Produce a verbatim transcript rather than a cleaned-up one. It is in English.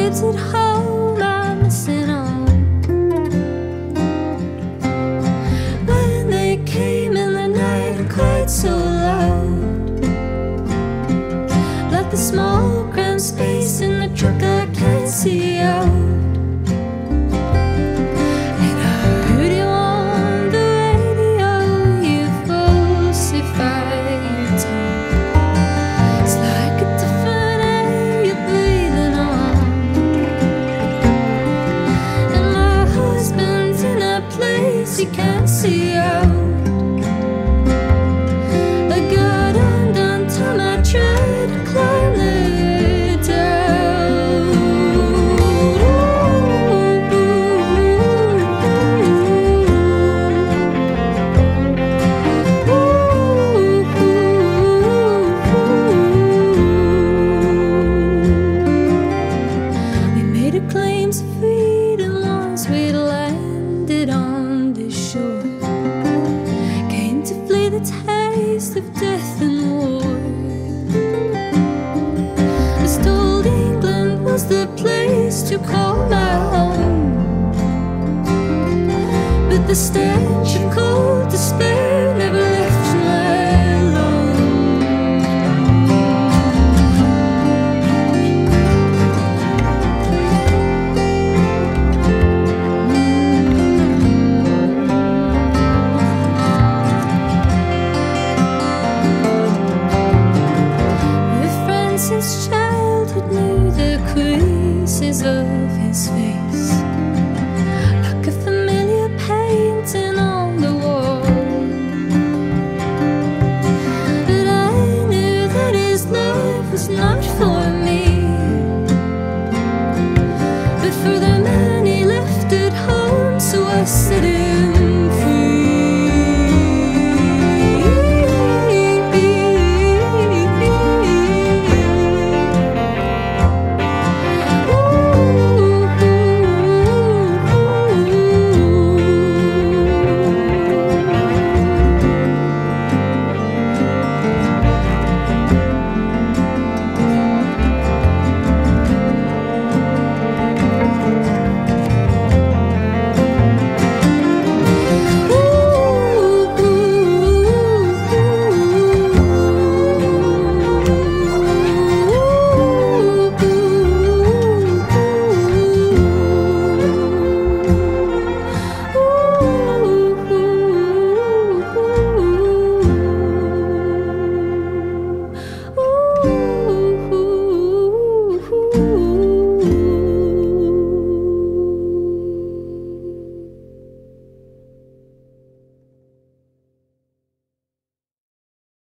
kids at home are missing home. When they came in the night, quite so loud, like the small cramped space in the truck I can't see out. You can't see out. I got undone time I tried to climb it down. We made our claims of freedom once we'd landed on shore, came to flee the taste of death and war. I was told England was the place to call my home, but the stench